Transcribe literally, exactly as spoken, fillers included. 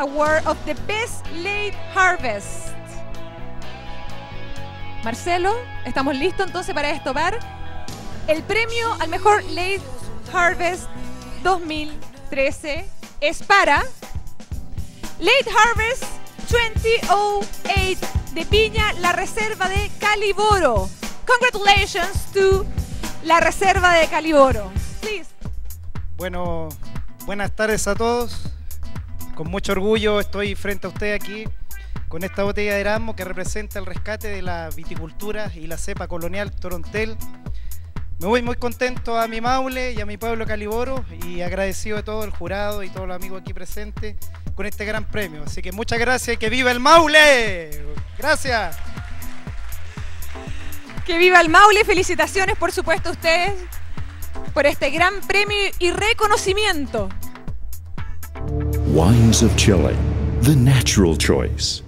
Award of the Best Late Harvest. Marcelo, ¿estamos listos entonces para esto? Bar? El premio al mejor Late Harvest dos mil trece es para Late Harvest dos mil ocho de Piña, la reserva de Caliboro. Congratulations to la reserva de Caliboro. Please. Bueno, buenas tardes a todos. Con mucho orgullo estoy frente a usted aquí con esta botella de Erasmo que representa el rescate de la viticultura y la cepa colonial Torontel. Me voy muy contento a mi Maule y a mi pueblo Caliboro y agradecido de todo el jurado y todos los amigos aquí presentes con este gran premio. Así que muchas gracias y que viva el Maule. Gracias. Que viva el Maule. Felicitaciones, por supuesto, a ustedes por este gran premio y reconocimiento. Wines of Chile, the natural choice.